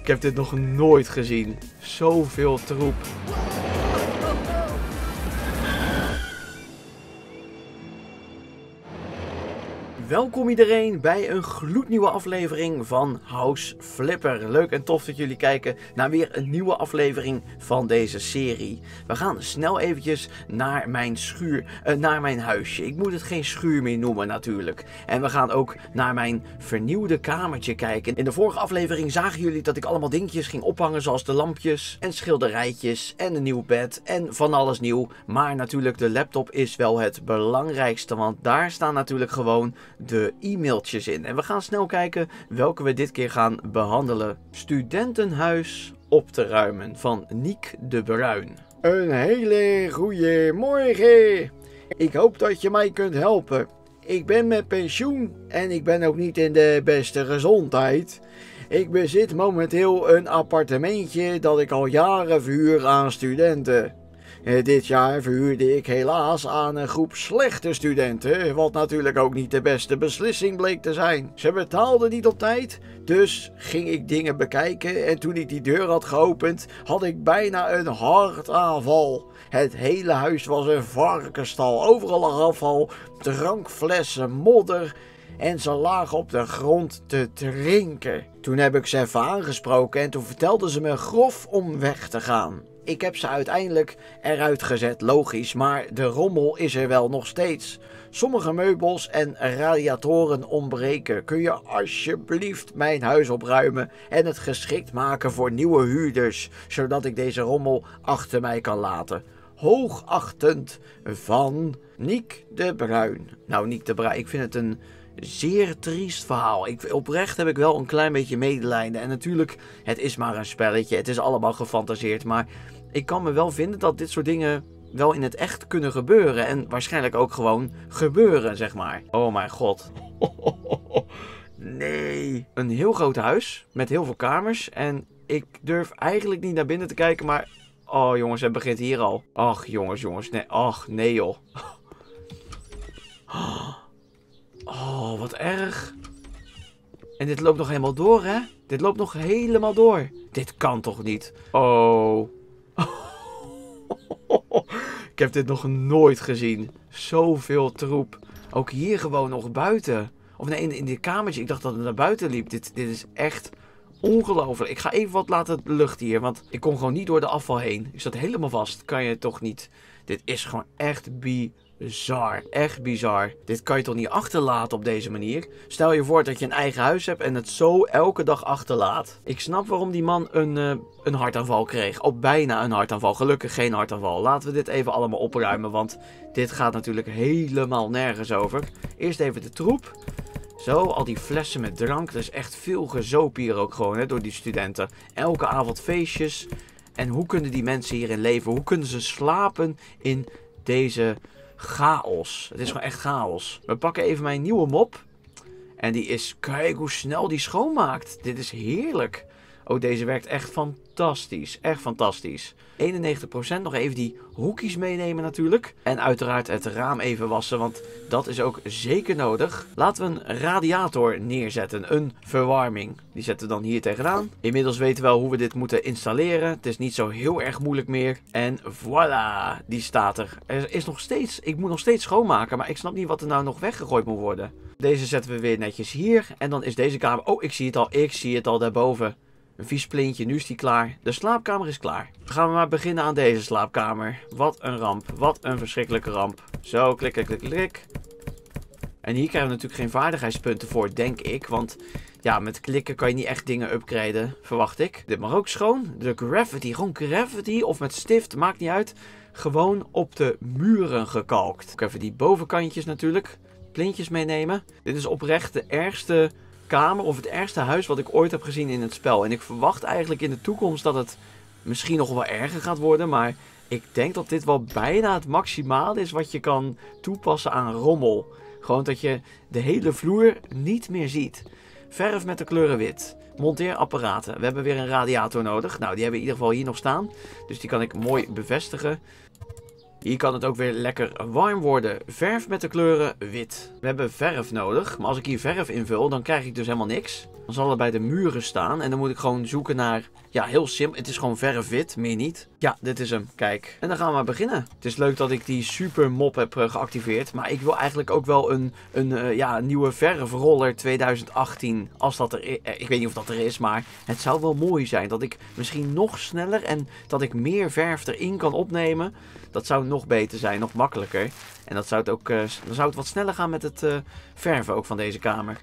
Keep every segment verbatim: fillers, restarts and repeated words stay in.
Ik heb dit nog nooit gezien. Zoveel troep. Welkom iedereen bij een gloednieuwe aflevering van House Flipper. Leuk en tof dat jullie kijken naar weer een nieuwe aflevering van deze serie. We gaan snel eventjes naar mijn schuur, uh, naar mijn huisje. Ik moet het geen schuur meer noemen natuurlijk. En we gaan ook naar mijn vernieuwde kamertje kijken. In de vorige aflevering zagen jullie dat ik allemaal dingetjes ging ophangen zoals de lampjes en schilderijtjes en een nieuw bed en van alles nieuw. Maar natuurlijk de laptop is wel het belangrijkste, want daar staan natuurlijk gewoon de e-mailtjes in. En we gaan snel kijken welke we dit keer gaan behandelen. Studentenhuis op te ruimen van Niek de Bruin. Een hele goede morgen. Ik hoop dat je mij kunt helpen. Ik ben met pensioen en ik ben ook niet in de beste gezondheid. Ik bezit momenteel een appartementje dat ik al jaren verhuur aan studenten. Dit jaar verhuurde ik helaas aan een groep slechte studenten, wat natuurlijk ook niet de beste beslissing bleek te zijn. Ze betaalden niet op tijd, dus ging ik dingen bekijken en toen ik die deur had geopend, had ik bijna een hartaanval. Het hele huis was een varkenstal, overal lag afval, drankflessen, modder en ze lagen op de grond te drinken. Toen heb ik ze even aangesproken en toen vertelden ze me grof om weg te gaan. Ik heb ze uiteindelijk eruit gezet, logisch, maar de rommel is er wel nog steeds. Sommige meubels en radiatoren ontbreken. Kun je alsjeblieft mijn huis opruimen en het geschikt maken voor nieuwe huurders, zodat ik deze rommel achter mij kan laten. Hoogachtend van Niek de Bruin. Nou, Niek de Bruin, ik vind het een zeer triest verhaal. Ik, oprecht heb ik wel een klein beetje medelijden. En natuurlijk, het is maar een spelletje. Het is allemaal gefantaseerd. Maar ik kan me wel vinden dat dit soort dingen wel in het echt kunnen gebeuren. En waarschijnlijk ook gewoon gebeuren, zeg maar. Oh mijn god. Nee. Een heel groot huis met heel veel kamers. En ik durf eigenlijk niet naar binnen te kijken, maar oh jongens, het begint hier al. Ach jongens, jongens. Nee, ach nee joh. Oh, wat erg. En dit loopt nog helemaal door, hè? Dit loopt nog helemaal door. Dit kan toch niet? Oh. Ik heb dit nog nooit gezien. Zoveel troep. Ook hier gewoon nog buiten. Of nee, in, in dit kamertje. Ik dacht dat het naar buiten liep. Dit, dit is echt ongelooflijk. Ik ga even wat laten luchten hier. Want ik kom gewoon niet door de afval heen. Ik zat helemaal vast. Kan je toch niet. Dit is gewoon echt bizar. Echt bizar. Dit kan je toch niet achterlaten op deze manier? Stel je voor dat je een eigen huis hebt en het zo elke dag achterlaat. Ik snap waarom die man een, uh, een hartaanval kreeg. Of bijna een hartaanval. Gelukkig geen hartaanval. Laten we dit even allemaal opruimen. Want dit gaat natuurlijk helemaal nergens over. Eerst even de troep. Zo, al die flessen met drank. Er is echt veel gezoop hier ook gewoon, hè, door die studenten. Elke avond feestjes. En hoe kunnen die mensen hierin leven? Hoe kunnen ze slapen in deze chaos? Het is gewoon echt chaos. We pakken even mijn nieuwe mop. En die is, kijk hoe snel die schoonmaakt. Dit is heerlijk. Oh, deze werkt echt fantastisch. Echt fantastisch. eenennegentig procent. Nog even die hoekjes meenemen natuurlijk. En uiteraard het raam even wassen, want dat is ook zeker nodig. Laten we een radiator neerzetten. Een verwarming. Die zetten we dan hier tegenaan. Inmiddels weten we wel hoe we dit moeten installeren. Het is niet zo heel erg moeilijk meer. En voilà, die staat er. Er is nog steeds, ik moet nog steeds schoonmaken, maar ik snap niet wat er nou nog weggegooid moet worden. Deze zetten we weer netjes hier. En dan is deze kamer, oh ik zie het al, ik zie het al daarboven. Een vies plintje, nu is die klaar. De slaapkamer is klaar. Dan gaan we maar beginnen aan deze slaapkamer. Wat een ramp. Wat een verschrikkelijke ramp. Zo, klik, klik, klik, klik. En hier krijgen we natuurlijk geen vaardigheidspunten voor, denk ik. Want ja, met klikken kan je niet echt dingen upgraden, verwacht ik. Dit mag ook schoon. De graffiti, gewoon graffiti of met stift, maakt niet uit. Gewoon op de muren gekalkt. Ook even die bovenkantjes natuurlijk. Plintjes meenemen. Dit is oprecht de ergste kamer of het ergste huis wat ik ooit heb gezien in het spel. En ik verwacht eigenlijk in de toekomst dat het misschien nog wel erger gaat worden. Maar ik denk dat dit wel bijna het maximaal is wat je kan toepassen aan rommel. Gewoon dat je de hele vloer niet meer ziet. Verf met de kleuren wit. Monteerapparaten. We hebben weer een radiator nodig. Nou, die hebben we in ieder geval hier nog staan. Dus die kan ik mooi bevestigen. Hier kan het ook weer lekker warm worden. Verf met de kleuren wit. We hebben verf nodig, maar als ik hier verf invul, dan krijg ik dus helemaal niks. Dan zal het bij de muren staan en dan moet ik gewoon zoeken naar, ja, heel simpel. Het is gewoon verf wit, meer niet. Ja, dit is hem, kijk. En dan gaan we maar beginnen. Het is leuk dat ik die super mop heb uh, geactiveerd, maar ik wil eigenlijk ook wel een, een uh, ja, nieuwe verfroller twintig achttien, als dat er is. Ik weet niet of dat er is, maar het zou wel mooi zijn dat ik misschien nog sneller en dat ik meer verf erin kan opnemen. Dat zou nog beter zijn, nog makkelijker. En dat zou het ook, uh, dan zou het wat sneller gaan met het uh, verven ook van deze kamer.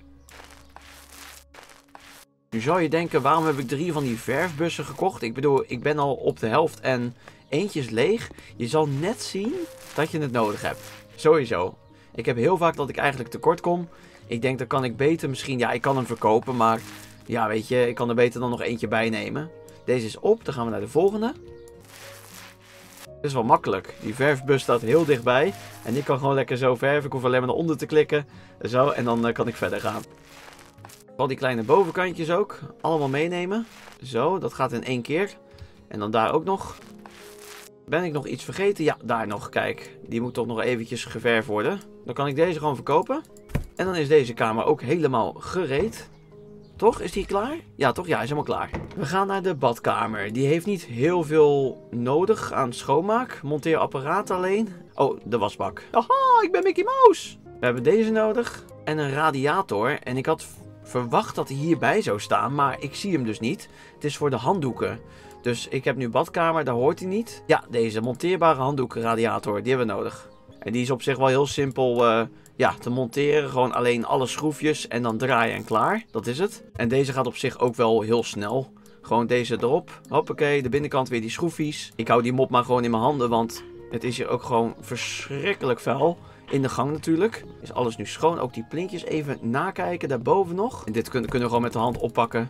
Nu zou je denken, waarom heb ik drie van die verfbussen gekocht? Ik bedoel, ik ben al op de helft en eentje is leeg. Je zal net zien dat je het nodig hebt. Sowieso. Ik heb heel vaak dat ik eigenlijk tekort kom. Ik denk, dan kan ik beter misschien, ja, ik kan hem verkopen, maar ja, weet je, ik kan er beter dan nog eentje bij nemen. Deze is op, dan gaan we naar de volgende. Het is wel makkelijk. Die verfbus staat heel dichtbij. En ik kan gewoon lekker zo verven. Ik hoef alleen maar naar onder te klikken. Zo, en dan uh, kan ik verder gaan. Al die kleine bovenkantjes ook. Allemaal meenemen. Zo, dat gaat in één keer. En dan daar ook nog. Ben ik nog iets vergeten? Ja, daar nog. Kijk, die moet toch nog eventjes geverfd worden. Dan kan ik deze gewoon verkopen. En dan is deze kamer ook helemaal gereed. Toch? Is die klaar? Ja, toch? Ja, hij is helemaal klaar. We gaan naar de badkamer. Die heeft niet heel veel nodig aan schoonmaak. Monteerapparaat alleen. Oh, de wasbak. Aha, ik ben Mickey Mouse. We hebben deze nodig. En een radiator. En ik had verwacht dat hij hierbij zou staan. Maar ik zie hem dus niet. Het is voor de handdoeken. Dus ik heb nu badkamer. Daar hoort hij niet. Ja, deze monteerbare handdoekenradiator. Die hebben we nodig. En die is op zich wel heel simpel uh, ja, te monteren. Gewoon alleen alle schroefjes en dan draaien en klaar. Dat is het. En deze gaat op zich ook wel heel snel. Gewoon deze erop. Hoppakee, de binnenkant weer die schroefjes. Ik hou die mop maar gewoon in mijn handen, want het is hier ook gewoon verschrikkelijk vuil. In de gang natuurlijk. Is alles nu schoon. Ook die plinkjes even nakijken. Daarboven nog. En dit kunnen, kunnen we gewoon met de hand oppakken.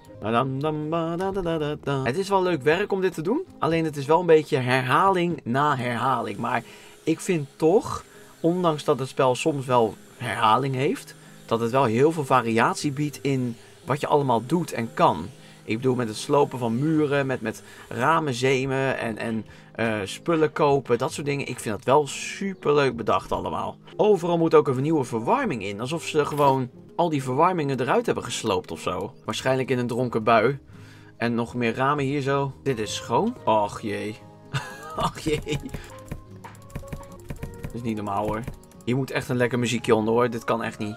Het is wel leuk werk om dit te doen. Alleen het is wel een beetje herhaling na herhaling. Maar ik vind toch, ondanks dat het spel soms wel herhaling heeft, dat het wel heel veel variatie biedt in wat je allemaal doet en kan. Ik bedoel met het slopen van muren, met, met ramen zemen en, en uh, spullen kopen, dat soort dingen. Ik vind dat wel super leuk bedacht allemaal. Overal moet ook een nieuwe verwarming in. Alsof ze gewoon al die verwarmingen eruit hebben gesloopt of zo. Waarschijnlijk in een dronken bui. En nog meer ramen hier zo. Dit is schoon. Och jee. Och jee. Dat is niet normaal hoor. Hier moet echt een lekker muziekje onder hoor. Dit kan echt niet.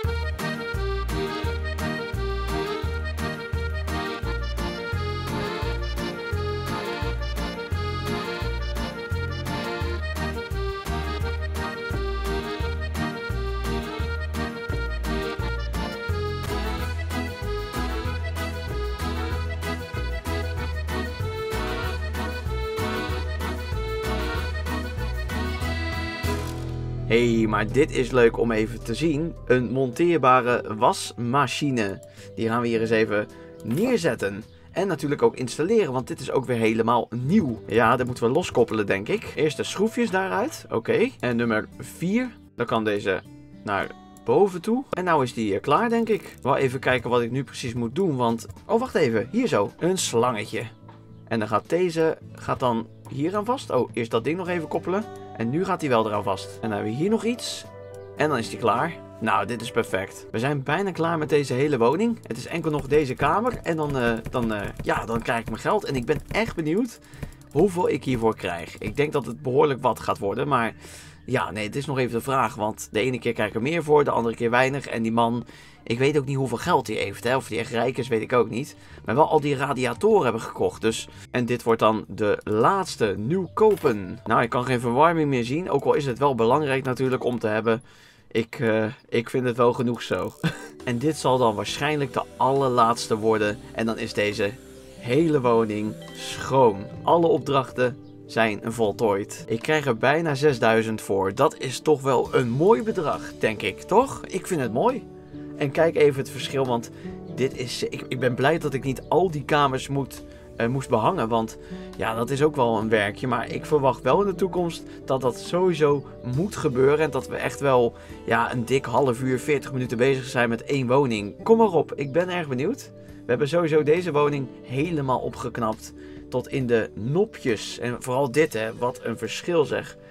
Hé, hey, maar dit is leuk om even te zien. Een monteerbare wasmachine. Die gaan we hier eens even neerzetten. En natuurlijk ook installeren, want dit is ook weer helemaal nieuw. Ja, dat moeten we loskoppelen, denk ik. Eerst de schroefjes daaruit. Oké. Okay. En nummer vier. Dan kan deze naar boven toe. En nou is die klaar, denk ik. Wel even kijken wat ik nu precies moet doen, want... Oh, wacht even. Hier zo. Een slangetje. En dan gaat deze... Gaat dan hier aan vast. Oh, eerst dat ding nog even koppelen. En nu gaat hij wel eraan vast. En dan hebben we hier nog iets. En dan is hij klaar. Nou, dit is perfect. We zijn bijna klaar met deze hele woning. Het is enkel nog deze kamer. En dan, uh, dan, uh, ja, dan krijg ik mijn geld. En ik ben echt benieuwd hoeveel ik hiervoor krijg. Ik denk dat het behoorlijk wat gaat worden. Maar ja, nee, het is nog even de vraag. Want de ene keer krijg ik er meer voor. De andere keer weinig. En die man... Ik weet ook niet hoeveel geld hij heeft. Hè? Of hij echt rijk is, weet ik ook niet. Maar wel al die radiatoren hebben gekocht. Dus. En dit wordt dan de laatste nieuw kopen. Nou, ik kan geen verwarming meer zien. Ook al is het wel belangrijk natuurlijk om te hebben. Ik, uh, ik vind het wel genoeg zo. En dit zal dan waarschijnlijk de allerlaatste worden. En dan is deze hele woning schoon. Alle opdrachten zijn voltooid. Ik krijg er bijna zesduizend voor. Dat is toch wel een mooi bedrag, denk ik. Toch? Ik vind het mooi. En kijk even het verschil, want dit is... Ik, ik ben blij dat ik niet al die kamers moet, uh, moest behangen, want ja, dat is ook wel een werkje. Maar ik verwacht wel in de toekomst dat dat sowieso moet gebeuren. En dat we echt wel ja, een dik half uur, veertig minuten bezig zijn met één woning. Kom maar op, ik ben erg benieuwd. We hebben sowieso deze woning helemaal opgeknapt tot in de nopjes. En vooral dit, hè, wat een verschil zeg.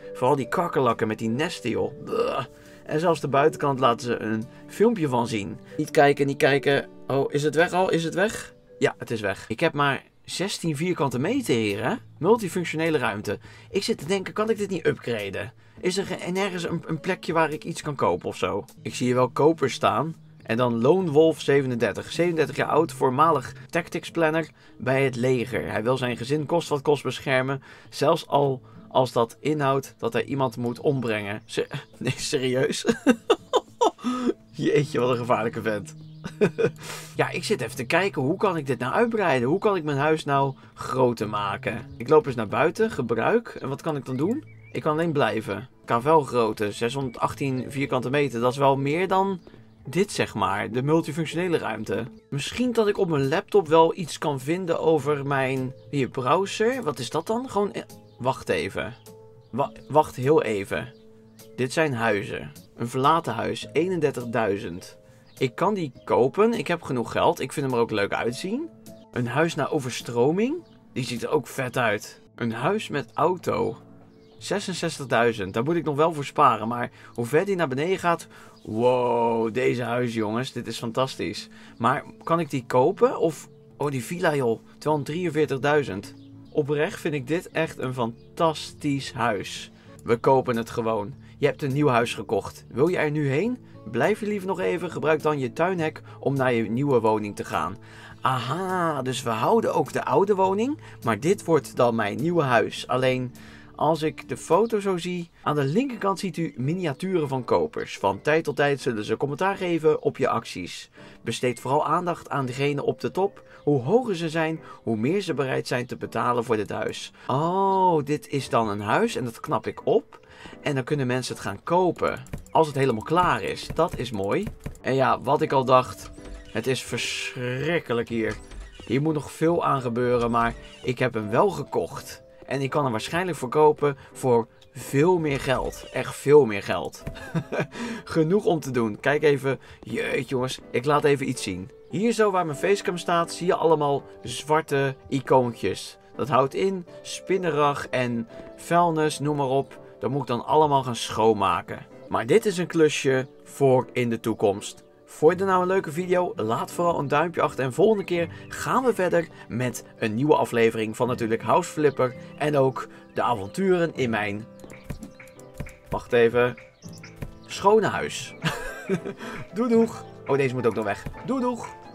Vooral die kakkerlakken met die nesten, joh. Bleh. En zelfs de buitenkant laten ze een filmpje van zien. Niet kijken, niet kijken. Oh, is het weg al? Is het weg? Ja, het is weg. Ik heb maar zestien vierkante meter hier, hè? Multifunctionele ruimte. Ik zit te denken, kan ik dit niet upgraden? Is er ge- nergens een, een plekje waar ik iets kan kopen of zo? Ik zie hier wel kopers staan. En dan Lone Wolf zevenendertig. zevenendertig jaar oud, voormalig tactics planner bij het leger. Hij wil zijn gezin kost wat kost beschermen. Zelfs al als dat inhoudt dat hij iemand moet ombrengen. Se- nee, serieus? Jeetje, wat een gevaarlijke vent. Ja, ik zit even te kijken, hoe kan ik dit nou uitbreiden? Hoe kan ik mijn huis nou groter maken? Ik loop eens naar buiten, gebruik. En wat kan ik dan doen? Ik kan alleen blijven. Kavelgrootte, zeshonderdachttien vierkante meter. Dat is wel meer dan dit, zeg maar. De multifunctionele ruimte. Misschien dat ik op mijn laptop wel iets kan vinden over mijn... Hier, browser. Wat is dat dan? Gewoon... Wacht even. Wa- wacht heel even. Dit zijn huizen. Een verlaten huis, eenendertigduizend. Ik kan die kopen. Ik heb genoeg geld. Ik vind hem er ook leuk uitzien. Een huis naar overstroming. Die ziet er ook vet uit. Een huis met auto. zesenzestigduizend. Daar moet ik nog wel voor sparen. Maar hoe ver die naar beneden gaat... Wow, deze huis, jongens. Dit is fantastisch. Maar kan ik die kopen? Of... Oh, die villa, joh. tweehonderddrieënveertigduizend. Oprecht vind ik dit echt een fantastisch huis. We kopen het gewoon. Je hebt een nieuw huis gekocht. Wil je er nu heen? Blijf je liever nog even. Gebruik dan je tuinhek om naar je nieuwe woning te gaan. Aha, dus we houden ook de oude woning. Maar dit wordt dan mijn nieuwe huis. Alleen... Als ik de foto zo zie, aan de linkerkant ziet u miniaturen van kopers. Van tijd tot tijd zullen ze commentaar geven op je acties. Besteed vooral aandacht aan degene op de top. Hoe hoger ze zijn, hoe meer ze bereid zijn te betalen voor dit huis. Oh, dit is dan een huis en dat knap ik op. En dan kunnen mensen het gaan kopen. Als het helemaal klaar is. Dat is mooi. En ja, wat ik al dacht, het is verschrikkelijk hier. Hier moet nog veel aan gebeuren, maar ik heb hem wel gekocht. En ik kan hem waarschijnlijk verkopen voor veel meer geld. Echt veel meer geld. Genoeg om te doen. Kijk even. Jeetje jongens. Ik laat even iets zien. Hier zo waar mijn facecam staat zie je allemaal zwarte icoontjes. Dat houdt in spinnerig en vuilnis, noem maar op. Dat moet ik dan allemaal gaan schoonmaken. Maar dit is een klusje voor in de toekomst. Vond je nou een leuke video? Laat vooral een duimpje achter. En volgende keer gaan we verder met een nieuwe aflevering van natuurlijk House Flipper. En ook de avonturen in mijn... Wacht even. Schone huis. Doei doeg. Oh, deze moet ook nog weg. Doei doeg.